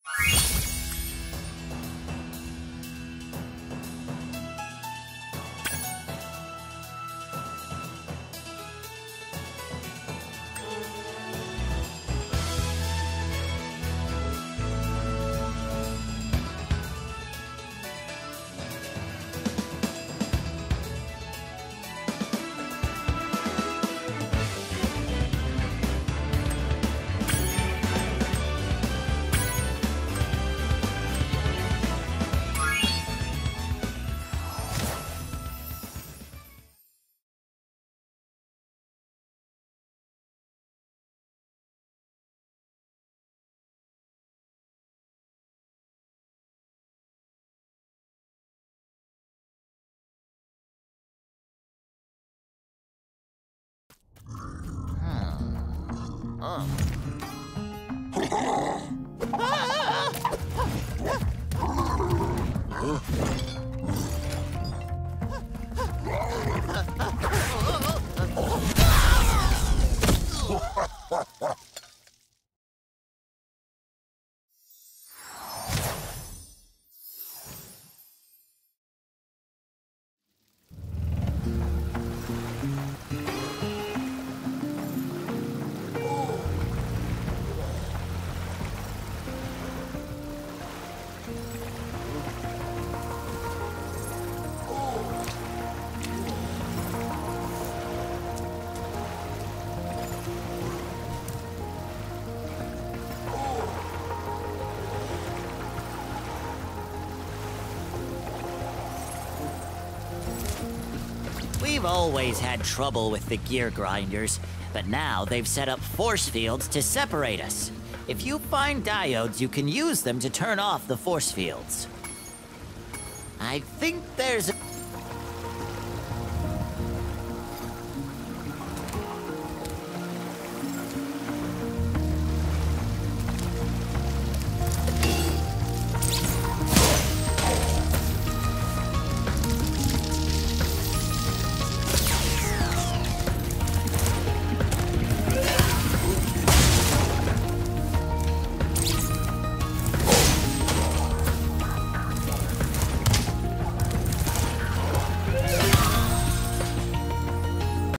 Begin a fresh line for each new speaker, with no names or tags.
We've always had trouble with the gear grinders, but now they've set up force fields to separate us. If you find diodes, you can use them to turn off the force fields. I think there's a...